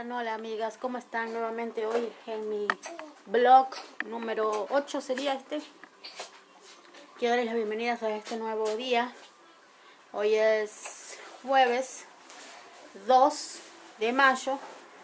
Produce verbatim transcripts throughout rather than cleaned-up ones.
Hola, hola amigas, ¿cómo están? Nuevamente hoy en mi blog número ocho sería este. Quiero darles las bienvenidas a este nuevo día. Hoy es jueves dos de mayo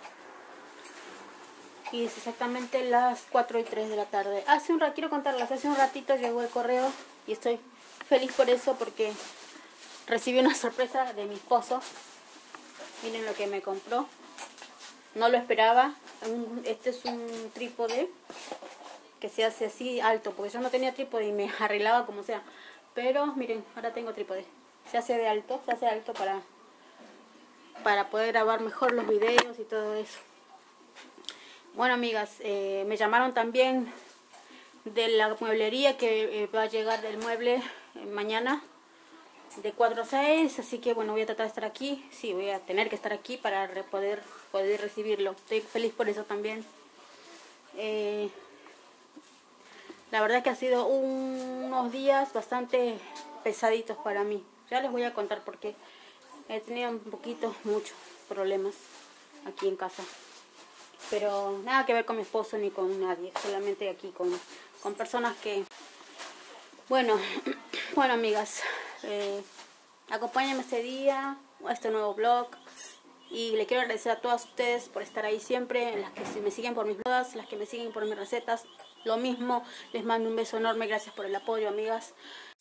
y es exactamente las cuatro y tres de la tarde. Hace un rato, quiero contarles, hace un ratito llegó el correo y estoy feliz por eso porque recibí una sorpresa de mi esposo. Miren lo que me compró. No lo esperaba. Este es un trípode que se hace así alto, porque yo no tenía trípode y me arreglaba como sea. Pero miren, ahora tengo trípode. Se hace de alto, se hace alto para, para poder grabar mejor los videos y todo eso. Bueno amigas, eh, me llamaron también de la mueblería que eh, va a llegar el mueble eh, mañana de cuatro a seis, así que bueno, voy a tratar de estar aquí. Sí, voy a tener que estar aquí para poder, poder recibirlo. Estoy feliz por eso también. Eh, la verdad que ha sido un, unos días bastante pesaditos para mí. Ya les voy a contar porque he tenido un poquito, muchos problemas aquí en casa. Pero nada que ver con mi esposo ni con nadie, solamente aquí con, con personas que... Bueno, bueno amigas, eh, acompáñenme este día, a este nuevo vlog. Y le quiero agradecer a todas ustedes por estar ahí siempre, las que me siguen por mis blogs, las que me siguen por mis recetas. Lo mismo, les mando un beso enorme, gracias por el apoyo, amigas.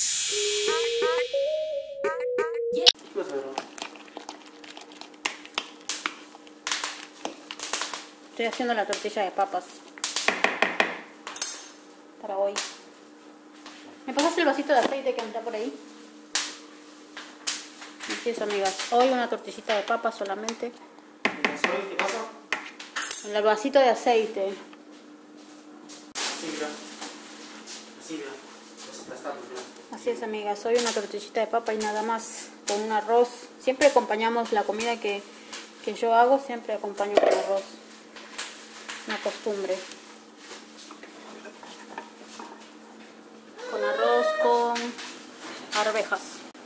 Estoy haciendo la tortilla de papas para hoy. ¿Me pasas el vasito de aceite que anda por ahí? Así es, amigas. Hoy una tortillita de papas solamente. ¿Qué pasa? El vasito de aceite. Así, mira. Así, mira. Vas aplastando, mira. Así es, amigas. Hoy una tortillita de papa y nada más. Con un arroz. Siempre acompañamos la comida que, que yo hago. Siempre acompaño con arroz. Una costumbre. Con arroz con arvejas.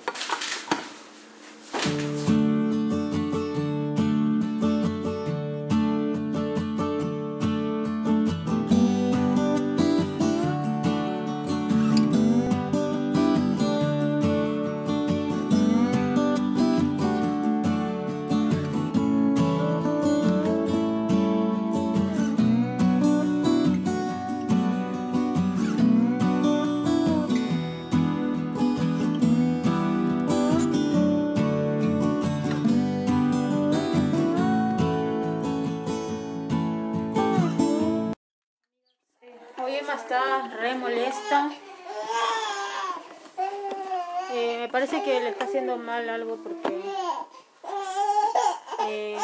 Hoy Emma está re molesta. Eh, me parece que le está haciendo mal algo porque eh,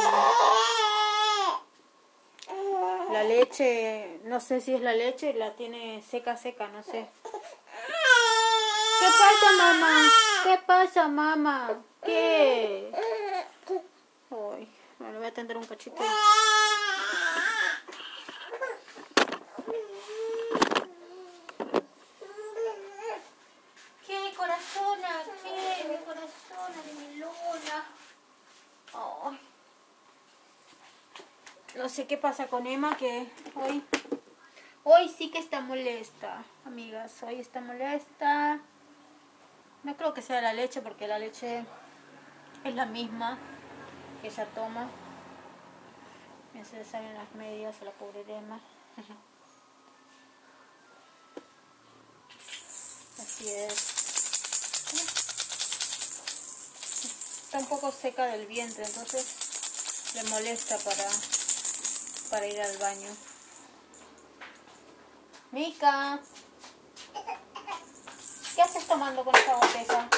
la leche, no sé si es la leche, la tiene seca, seca, no sé. ¿Qué pasa, mamá? ¿Qué pasa, mamá? ¿Qué? Uy, bueno, voy a atender un cachito. ¿Qué, corazona? ¿Qué? Mi corazona de mi luna. Oh. No sé qué pasa con Emma, que hoy... Hoy sí que está molesta, amigas. Hoy está molesta. No creo que sea la leche, porque la leche es la misma que ella toma. Me se le salen las medias a la pobre Emma. Así es. Está un poco seca del vientre, entonces le molesta para, para ir al baño. Mica, ¿qué haces tomando con esa botella?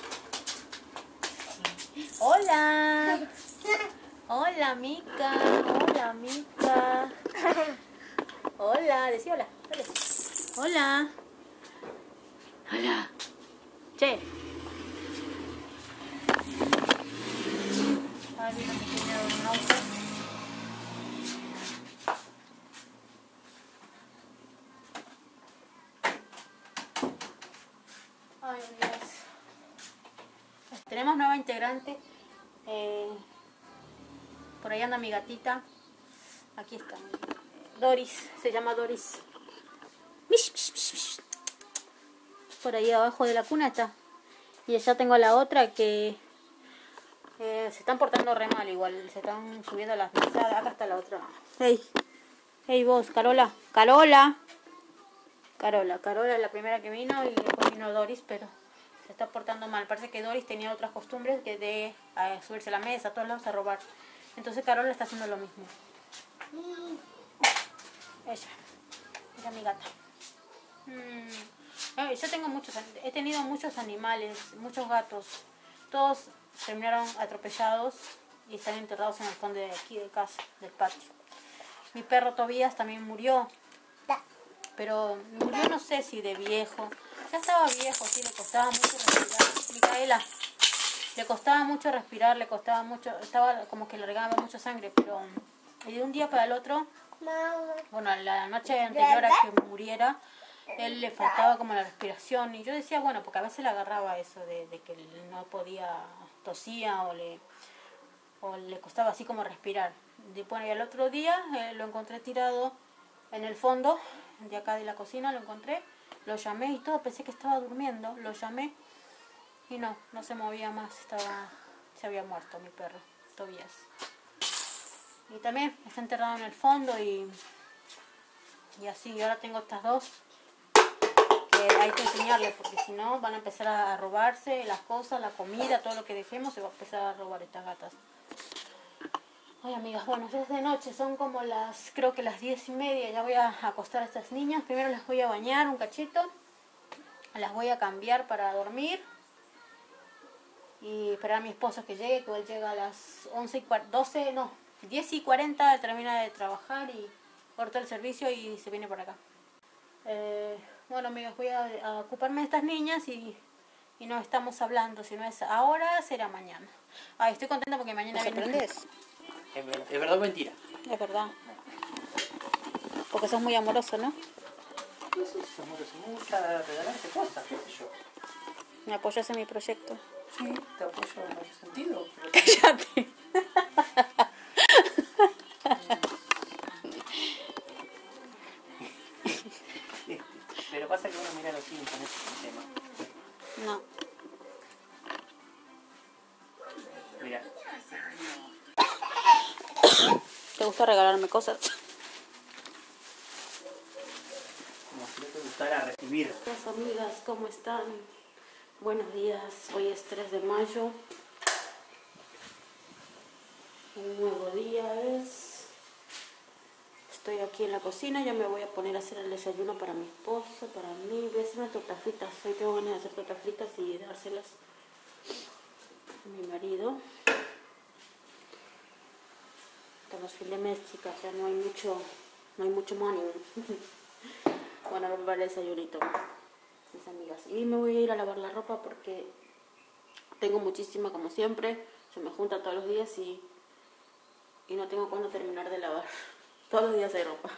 Hola. Hola, Mica. Hola, Mica. Hola, decí hola. Dale. Hola. Hola. Che. Ahí viene mi señor en un auto. Ay, Dios. Tenemos nueva integrante. Eh, por ahí anda mi gatita. Aquí está. Doris, se llama Doris. Mish, mish, mish, mish. Por ahí abajo de la cuna está. Y allá tengo la otra que eh, se están portando re mal igual. Se están subiendo las mesadas. Acá está la otra. Hey, hey vos, Carola. Carola. Carola. Carola es la primera que vino y después vino Doris, pero se está portando mal. Parece que Doris tenía otras costumbres que de a subirse a la mesa, a todos lados a robar. Entonces Carola está haciendo lo mismo. Ella. Ella mi gata. Mm. Eh, yo tengo muchos, he tenido muchos animales, muchos gatos. Todos terminaron atropellados y están enterrados en el fondo de aquí de casa, del patio. Mi perro Tobías también murió. Pero murió no sé si de viejo. Ya estaba viejo, sí, le costaba mucho respirar. Micaela, le costaba mucho respirar, le costaba mucho, estaba como que largaba mucha sangre, pero y de un día para el otro, bueno, la noche anterior a que muriera, él le faltaba como la respiración. Y yo decía, bueno, porque a veces le agarraba eso de, de que no podía, tosía o le, o le costaba así como respirar. Y bueno, y al otro día eh, lo encontré tirado en el fondo de acá de la cocina, lo encontré, lo llamé y todo, pensé que estaba durmiendo, lo llamé y no, no se movía más, estaba, se había muerto mi perro, Tobías. Y también está enterrado en el fondo y, y así, y ahora tengo estas dos que hay que enseñarles porque si no van a empezar a robarse las cosas, la comida, todo lo que dejemos se va a empezar a robar estas gatas. Ay, amigas, bueno, ya es de noche, son como las, creo que las diez y media, ya voy a acostar a estas niñas. Primero las voy a bañar un cachito, las voy a cambiar para dormir y esperar a mi esposo que llegue, que él llega a las once y cuarenta, doce, no, diez y cuarenta, termina de trabajar y corta el servicio y se viene por acá. Eh, bueno, amigas, voy a, a ocuparme de estas niñas y, y no estamos hablando, si no es ahora, será mañana. Ay, estoy contenta porque mañana viene. ¿Aprendes? ¿Es verdad, ¿Es verdad o mentira? Es verdad. Porque sos muy amoroso, ¿no? Eso es amoroso. Me gusta regalarte cosas, qué sé yo. ¿Me apoyas en mi proyecto? Sí, te apoyo en ese sentido. Pero... Cállate. Pero pasa que uno mira los Simpsons, ese es el tema. No. Mira. ¿Te gusta regalarme cosas? Como si no te gustara recibir. Hola amigas, ¿cómo están? Buenos días, hoy es tres de mayo. Un nuevo día es. Estoy aquí en la cocina, ya me voy a poner a hacer el desayuno para mi esposo, para mí. Voy a hacer unas tortas fritas, hoy tengo ganas de hacer tortas fritas y dárselas a mi marido. Estamos fin de mes, chicas, ya no hay mucho, no hay mucho money. Bueno, a ver el desayunito, mis amigas. Y me voy a ir a lavar la ropa porque tengo muchísima, como siempre. Se me junta todos los días y, y no tengo cuándo terminar de lavar. Todos los días hay ropa.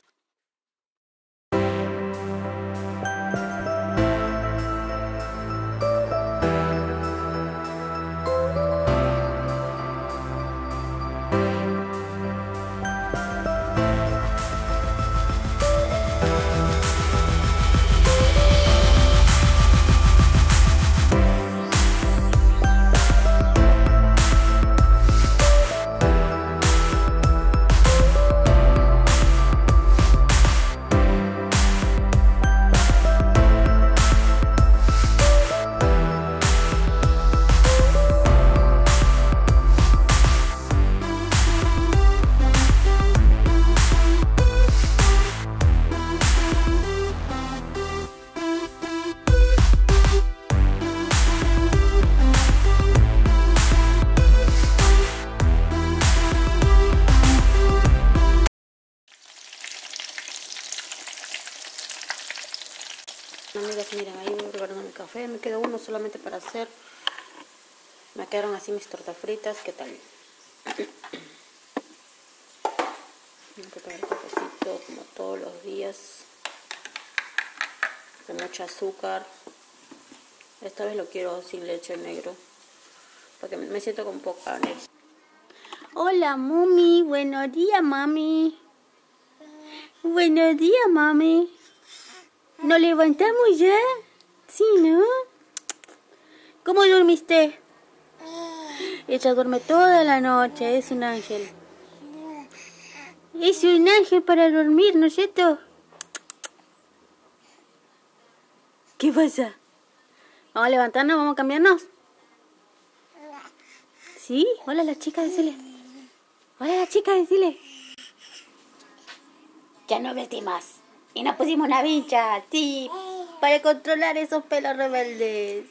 Amigas, miren, ahí voy preparando mi café. Me quedó uno solamente para hacer. Me quedaron así mis tortas fritas. ¿Qué tal? Voy a preparar el cafecito como todos los días. Con mucho azúcar. Esta vez lo quiero sin leche negro. Porque me siento con poca energía. Hola, mami. Buenos días, mami. Buenos días, mami. ¿Nos levantamos ya? Sí, ¿no? ¿Cómo dormiste? Ella duerme toda la noche, es un ángel. Es un ángel para dormir, ¿no es cierto? ¿Qué pasa? ¿Vamos a levantarnos? ¿Vamos a cambiarnos? ¿Sí? Hola la chica, decile. Hola la chica, decile. Ya no vestimos. Y nos pusimos una vincha, sí, para controlar esos pelos rebeldes.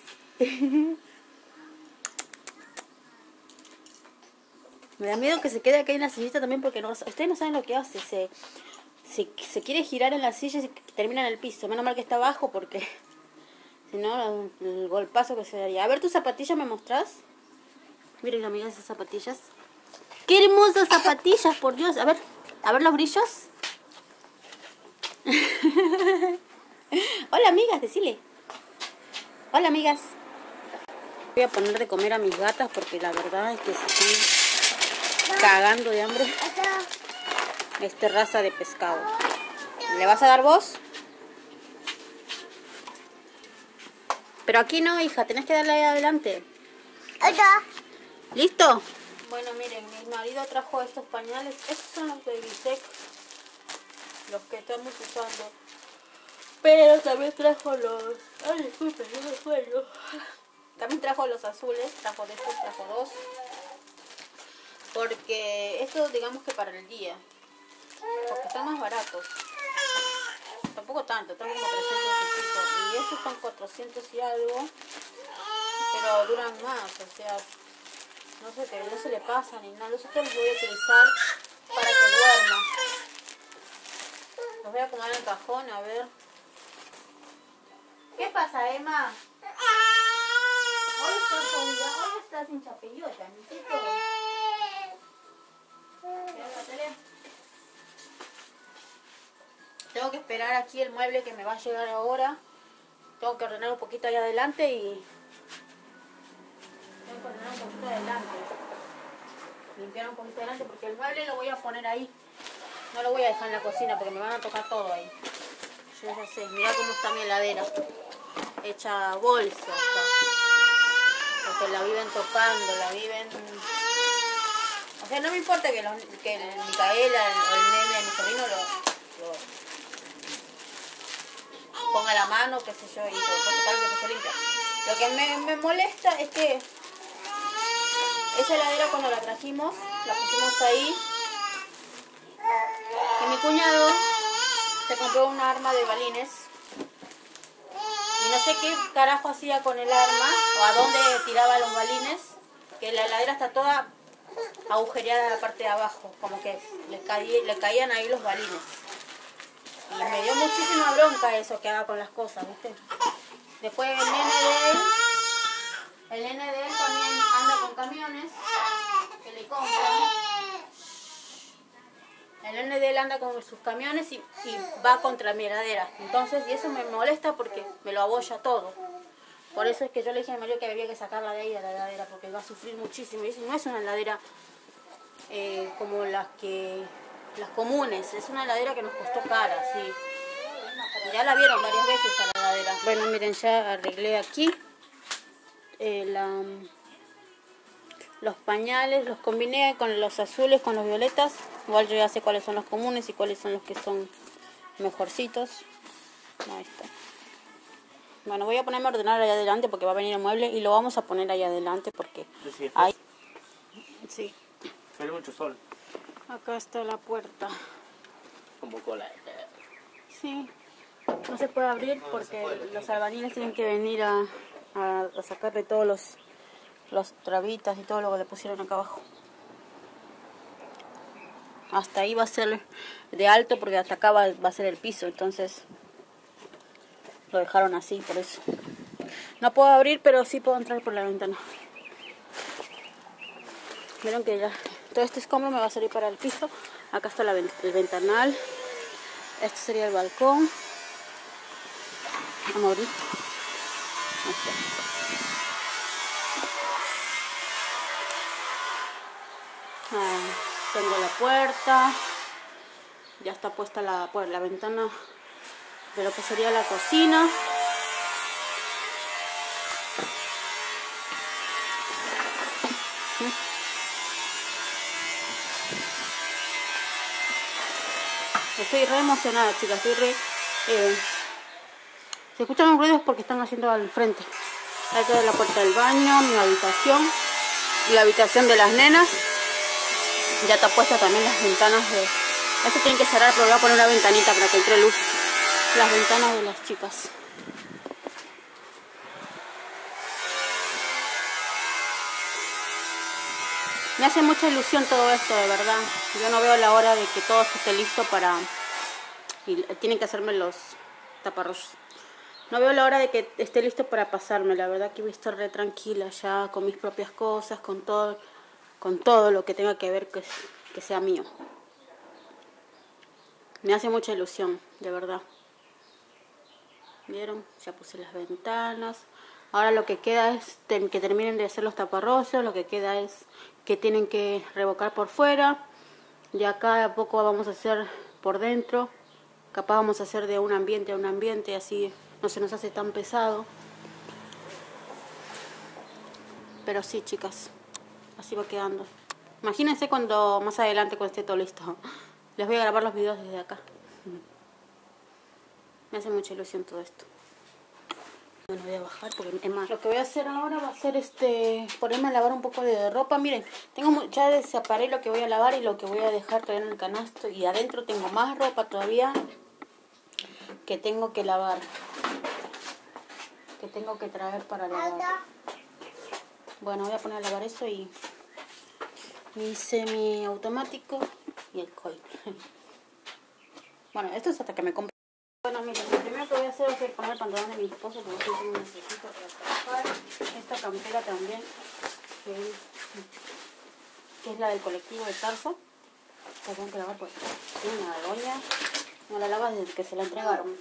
Me da miedo que se quede acá en la sillita también porque no, ustedes no saben lo que hace. Se, se, se quiere girar en la silla y termina en el piso. Menos mal que está abajo porque si no, el golpazo que se daría. A ver, tus zapatillas, ¿me mostrás? Miren, amigas, esas zapatillas. ¡Qué hermosas zapatillas, por Dios! A ver, a ver los brillos. Hola, amigas, decile. Hola, amigas. Voy a poner de comer a mis gatas porque la verdad es que se están cagando de hambre. Esta raza de pescado. ¿Le vas a dar vos? Pero aquí no, hija, tenés que darle ahí adelante. ¿Listo? Bueno, miren, mi marido trajo estos pañales. Estos son los de Visec, los que estamos usando. Pero también trajo los... Ay, disculpen, no me suelo. También trajo los azules, trajo de estos, trajo dos. Porque esto, digamos que para el día. Porque están más baratos. Tampoco tanto, están como trescientos y pico. Y estos están cuatrocientos y algo. Pero duran más, o sea... No sé, pero no se le pasa ni nada. Los otros los voy a utilizar para que duerma. Los voy a acomodar en el cajón, a ver. ¿Qué pasa, Emma? Hoy estás jodida, hoy estás sin chapellota, mijito. Tengo que esperar aquí el mueble que me va a llegar ahora. Tengo que ordenar un poquito ahí adelante y... Tengo que ordenar un poquito adelante. Limpiar un poquito adelante porque el mueble lo voy a poner ahí. No lo voy a dejar en la cocina porque me van a tocar todo ahí. Yo ya sé, mira cómo está mi heladera. Hecha bolsa está. Porque la viven tocando, la viven... O sea, no me importa que, los, que el Micaela, el, el nene, mi sobrino lo, lo ponga la mano, qué sé yo, y total que se limpia. Lo que me, me molesta es que esa heladera cuando la trajimos, la pusimos ahí y mi cuñado se compró un arma de balines y no sé qué carajo hacía con el arma o a dónde tiraba los balines, que la heladera está toda agujereada en la parte de abajo, como que le, caí, le caían ahí los balines. Y me dio muchísima bronca eso que haga con las cosas, ¿viste? Después el nene de él, el nene de él también anda con camiones que le compran. El nene de él anda con sus camiones y, y va contra mi heladera. Entonces, y eso me molesta porque me lo abolla todo. Por eso es que yo le dije a Mario que había que sacarla de ahí de la heladera porque va a sufrir muchísimo. Y eso no es una heladera eh, como las que las comunes, es una heladera que nos costó cara, sí. Ya la vieron varias veces a la heladera. Bueno, miren, ya arreglé aquí eh, la, los pañales, los combiné con los azules, con los violetas. Igual yo ya sé cuáles son los comunes y cuáles son los que son mejorcitos. Ahí está. Bueno, voy a ponerme a ordenar allá adelante porque va a venir el mueble y lo vamos a poner allá adelante porque Sí, hay... Sí. Sale mucho sol. Acá está la puerta. Como cola. Sí. No se puede abrir porque no puede, los albañiles tienen que venir a, a, a sacarle todos los, los trabitas y todo lo que le pusieron acá abajo. Hasta ahí va a ser de alto porque hasta acá va, va a ser el piso, entonces lo dejaron así, por eso. No puedo abrir, pero sí puedo entrar por la ventana. Vieron que ya todo este escombro me va a salir para el piso. Acá está la, el ventanal. Este sería el balcón. Vamos a abrir. Ahí está. Ah, tengo la puerta. Ya está puesta la, pues, la ventana de lo que sería la cocina. Estoy re emocionada, chicas. Estoy re... Eh, si escuchan los ruidos porque están haciendo al frente. Esta es la puerta del baño, mi habitación. La habitación de las nenas. Ya está puesta también las ventanas de... Esto tiene que cerrar, pero voy a poner una ventanita para que entre luz. Las ventanas de las chicas. Me hace mucha ilusión todo esto, de verdad. Yo no veo la hora de que todo esté listo para... Y tienen que hacerme los taparrostos. No veo la hora de que esté listo para pasarme. La verdad que voy a estar re tranquila ya con mis propias cosas, con todo, con todo lo que tenga que ver que, que sea mío. Me hace mucha ilusión, de verdad. ¿Vieron? Ya puse las ventanas. Ahora lo que queda es que terminen de hacer los taparrostos. Lo que queda es que tienen que revocar por fuera. Y acá a poco vamos a hacer por dentro. Capaz vamos a hacer de un ambiente a un ambiente, así no se nos hace tan pesado. Pero sí, chicas, así va quedando. Imagínense cuando más adelante, cuando esté todo listo. Les voy a grabar los videos desde acá. Me hace mucha ilusión todo esto. Bueno, voy a bajar porque es más. Lo que voy a hacer ahora va a ser este ponerme a lavar un poco de ropa. Miren, tengo ya separé lo que voy a lavar y lo que voy a dejar todavía en el canasto. Y adentro tengo más ropa todavía que tengo que lavar. Que tengo que traer para lavar. Bueno, voy a poner a lavar eso y mi semiautomático y el coil. Bueno, esto es hasta que me compre. Bueno, miren, lo primero que voy a hacer es poner el pantalón de mi esposo porque yo lo necesito para trabajar. Esta campera también, que es, que es la del colectivo de Tarso. La tengo que lavar porque tiene una doña. No la lava desde que se la entregaron.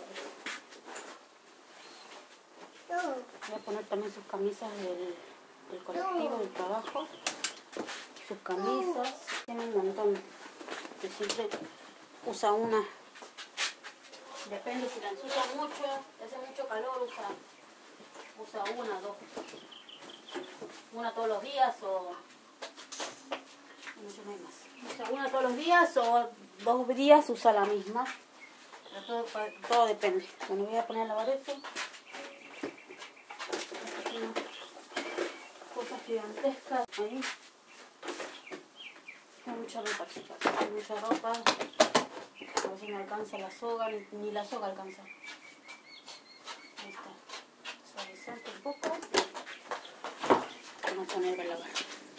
Voy a poner también sus camisas del, del colectivo, del trabajo. Sus camisas. Tiene un montón. Que siempre usa una. Depende si la ensucia mucho, hace mucho calor, usa, usa una, dos. Una todos los días o... No, no hay más. Usa una todos los días o dos días usa la misma. Pero todo, todo depende. Bueno, voy a poner a lavar eso. Cosas gigantescas ahí. Hay mucha ropa, chicas. Hay mucha ropa. A ver si me alcanza la soga, ni, ni la soga alcanza. Ahí está. Suavizante un poco. Vamos a poner a lavar.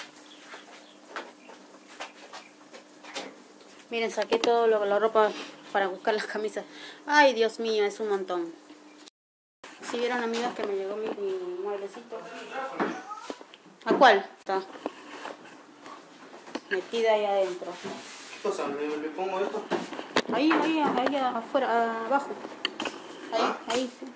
Miren, saqué todo lo, la ropa para buscar las camisas. Ay, Dios mío, es un montón. Si vieron, amigas, que me llegó mi, mi mueblecito. ¿A cuál? Está metida ahí adentro. ¿Qué cosa? ¿Le, le pongo esto? Ahí, ahí, ahí afuera, abajo. Ahí, ¿Ah? Ahí, sí.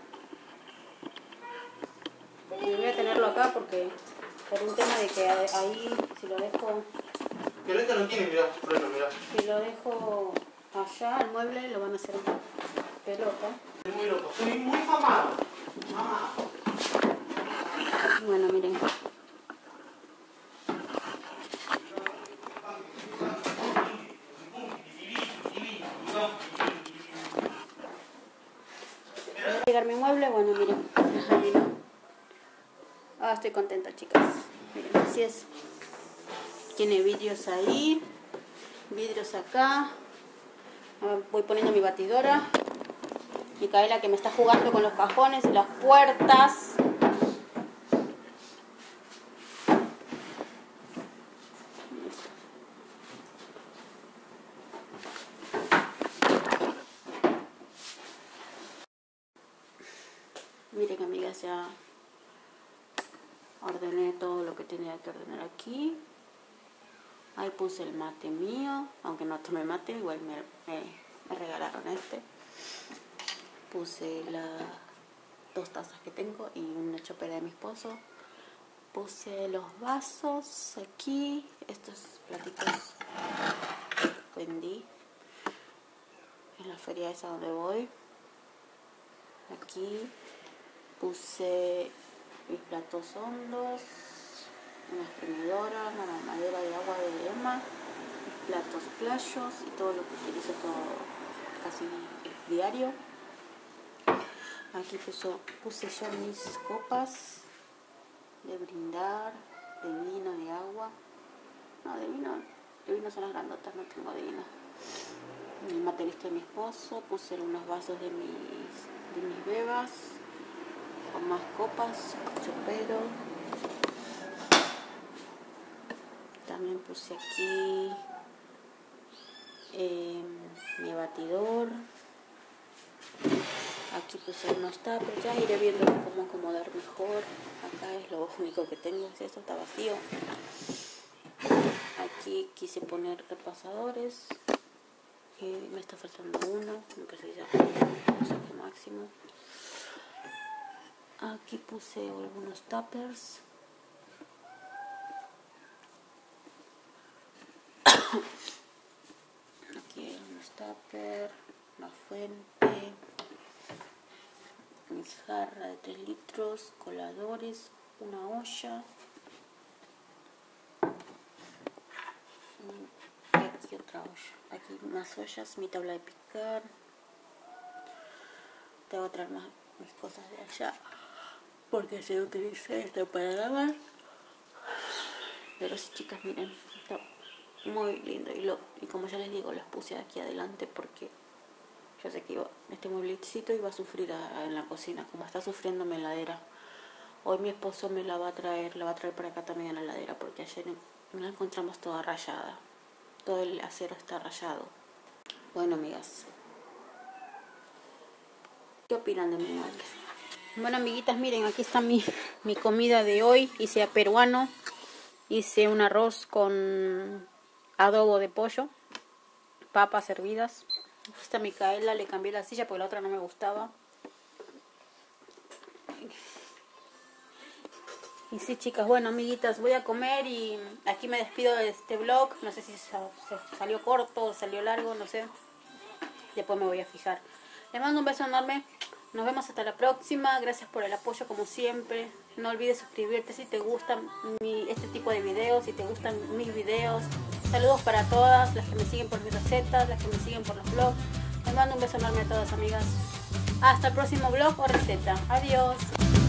Y voy a tenerlo acá porque por un tema de que ahí, si lo dejo... Violeta no tiene, mirá, freno, mirá. Si lo dejo allá, el mueble, lo van a hacer pelota. Estoy muy loco, estoy muy mamado. Mamá. Bueno, miren. Llegar mi mueble, bueno, miren, ah, estoy contenta, chicas. Miren, así es. Tiene vidrios ahí, vidrios acá. Voy poniendo mi batidora. Micaela, que me está jugando con los cajones y las puertas. Miren, amigas, ya ordené todo lo que tenía que ordenar aquí. Ahí puse el mate mío, aunque no tomé mate, igual me, me, me regalaron este. Puse las dos tazas que tengo y una chopera de mi esposo. Puse los vasos aquí, estos platitos vendí en la feria esa donde voy. Aquí puse mis platos hondos, una exprimidora, una mamadera de agua de Emma, mis platos playos y todo lo que utilizo todo casi diario. Aquí puso, puse ya mis copas de brindar, de vino, de agua. No, de vino, de vino son las grandotas, no tengo de vino. El materialista de mi esposo, puse unos vasos de mis, de mis bebas, con más copas, chopero. También puse aquí eh, mi batidor. Aquí puse unos tuppers, ya iré viendo cómo acomodar mejor. Acá es lo único que tengo, esto está vacío. Aquí quise poner repasadores. Eh, me está faltando uno, me parece que ya saco máximo. Aquí puse algunos tuppers. Aquí hay unos tuppers, una fuente, mi jarra de tres litros, coladores, una olla. Y aquí otra olla. Aquí más ollas, mi tabla de picar. Tengo que traer más mis cosas de allá porque se utiliza esto para lavar. Pero sí, chicas, miren, está muy lindo. Y, lo, y como ya les digo, los puse aquí adelante porque yo sé que iba, este mueblecito iba a sufrir a, a, en la cocina, como está sufriendo mi heladera. Hoy mi esposo me la va a traer, la va a traer para acá también a la heladera porque ayer la encontramos toda rayada. Todo el acero está rayado. Bueno, amigas, ¿qué opinan de mi mueble? Bueno, amiguitas, miren, aquí está mi, mi comida de hoy. Hice a peruano. Hice un arroz con adobo de pollo, papas hervidas. Esta Micaela le cambié la silla porque la otra no me gustaba. Y sí, chicas, bueno, amiguitas, voy a comer y aquí me despido de este vlog. No sé si salió corto o salió largo, no sé. Después me voy a fijar. Les mando un beso enorme. Nos vemos hasta la próxima. Gracias por el apoyo como siempre. No olvides suscribirte si te gustan mi, este tipo de videos, si te gustan mis videos. Saludos para todas las que me siguen por mis recetas, las que me siguen por los vlogs. Les mando un beso enorme a todas, amigas. Hasta el próximo vlog o receta. Adiós.